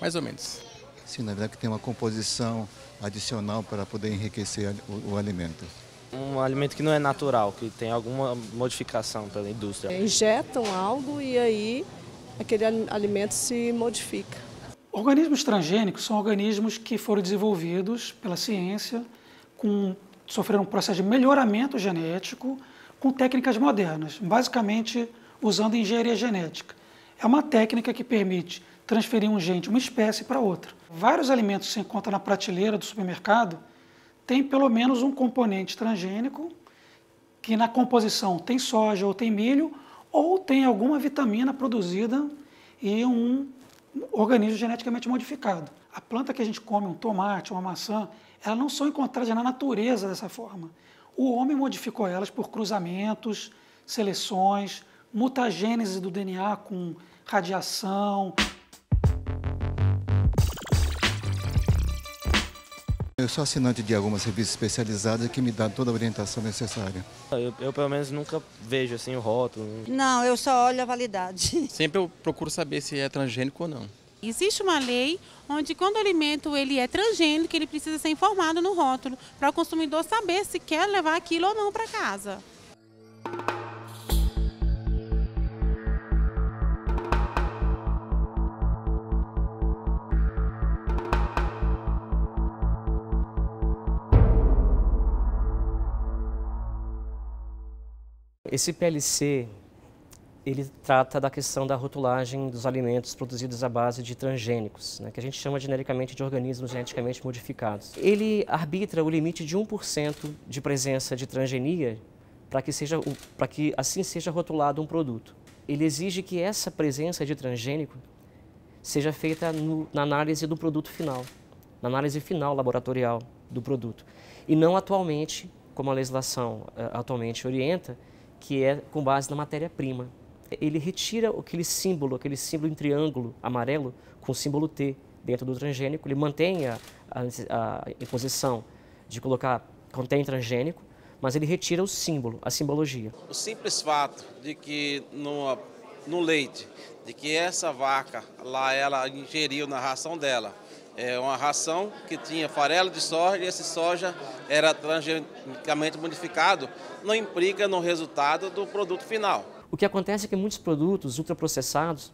mais ou menos. Sim, na verdade que tem uma composição adicional para poder enriquecer o alimento. Um alimento que não é natural, que tem alguma modificação pela indústria. Injetam algo e aí aquele alimento se modifica. Organismos transgênicos são organismos que foram desenvolvidos pela ciência, sofreram um processo de melhoramento genético com técnicas modernas, basicamente usando engenharia genética. É uma técnica que permite transferir um gene de uma espécie para outra. Vários alimentos que se encontram na prateleira do supermercado têm pelo menos um componente transgênico, que na composição tem soja ou tem milho, ou tem alguma vitamina produzida em um organismo geneticamente modificado. A planta que a gente come, um tomate, uma maçã, elas não são encontradas na natureza dessa forma. O homem modificou elas por cruzamentos, seleções, mutagênese do DNA com radiação. Eu sou assinante de algumas revistas especializadas que me dão toda a orientação necessária. Eu pelo menos nunca vejo assim o rótulo. Não, eu só olho a validade. Sempre eu procuro saber se é transgênico ou não. Existe uma lei onde quando o alimento ele é transgênico, ele precisa ser informado no rótulo, para o consumidor saber se quer levar aquilo ou não para casa. Esse PLC, ele trata da questão da rotulagem dos alimentos produzidos à base de transgênicos, né, que a gente chama genericamente de organismos geneticamente modificados. Ele arbitra o limite de 1% de presença de transgenia para que assim seja rotulado um produto. Ele exige que essa presença de transgênico seja feita na análise do produto final, na análise final laboratorial do produto, e não atualmente, como a legislação atualmente orienta, que é com base na matéria-prima. Ele retira aquele símbolo em triângulo amarelo com o símbolo T dentro do transgênico, ele mantém a imposição de colocar contém transgênico, mas ele retira o símbolo, a simbologia. O simples fato de que no leite, de que essa vaca lá ela ingeriu na ração dela, é uma ração que tinha farelo de soja e esse soja era transgenicamente modificado, não implica no resultado do produto final. O que acontece é que muitos produtos ultraprocessados,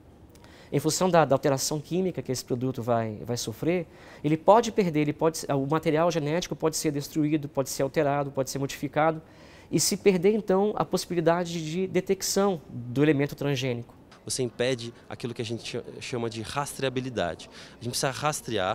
em função da alteração química que esse produto vai sofrer, ele pode perder, o material genético pode ser destruído, pode ser alterado, pode ser modificado, e se perder então a possibilidade de detecção do elemento transgênico. Você impede aquilo que a gente chama de rastreabilidade. A gente precisa rastrear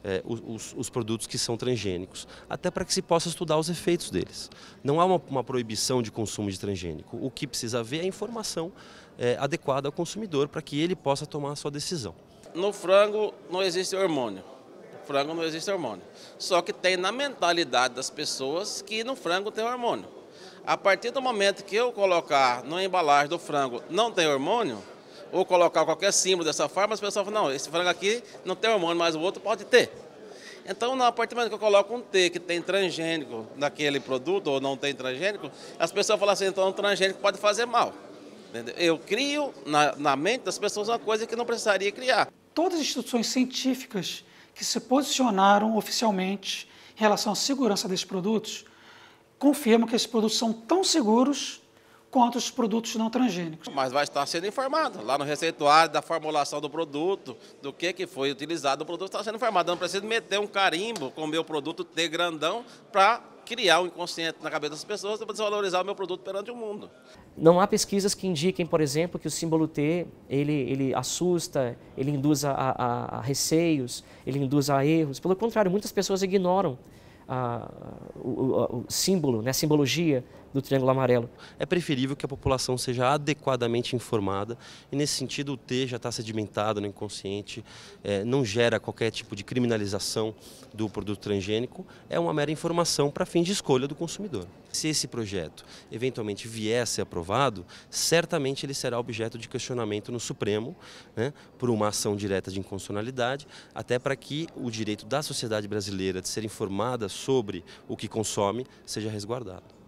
os produtos que são transgênicos, até para que se possa estudar os efeitos deles. Não há uma proibição de consumo de transgênico. O que precisa haver é a informação adequada ao consumidor para que ele possa tomar a sua decisão. No frango não existe hormônio. No frango não existe hormônio. Só que tem na mentalidade das pessoas que no frango tem hormônio. A partir do momento que eu colocar na embalagem do frango não tem hormônio, ou colocar qualquer símbolo dessa forma, as pessoas falam, não, esse frango aqui não tem hormônio, mas o outro pode ter. Então, a partir do momento que eu coloco um T que tem transgênico naquele produto, ou não tem transgênico, as pessoas falam assim, então o transgênico pode fazer mal. Entendeu? Eu crio na mente das pessoas uma coisa que não precisaria criar. Todas as instituições científicas que se posicionaram oficialmente em relação à segurança desses produtos, confirmam que esses produtos são tão seguros quanto os produtos não transgênicos. Mas vai estar sendo informado lá no receituário da formulação do produto, do que foi utilizado, o produto está sendo informado. Não precisa meter um carimbo com o meu produto T grandão para criar um inconsciente na cabeça das pessoas para desvalorizar o meu produto perante o mundo. Não há pesquisas que indiquem, por exemplo, que o símbolo T ele assusta, ele induz a receios, ele induz a erros. Pelo contrário, muitas pessoas ignoram o símbolo, né, a simbologia do triângulo amarelo. É preferível que a população seja adequadamente informada e, nesse sentido, o T já está sedimentado no inconsciente, não gera qualquer tipo de criminalização do produto transgênico, é uma mera informação para fim de escolha do consumidor. Se esse projeto eventualmente vier a ser aprovado, certamente ele será objeto de questionamento no Supremo, né, por uma ação direta de inconstitucionalidade, até para que o direito da sociedade brasileira de ser informada sobre o que consome seja resguardado.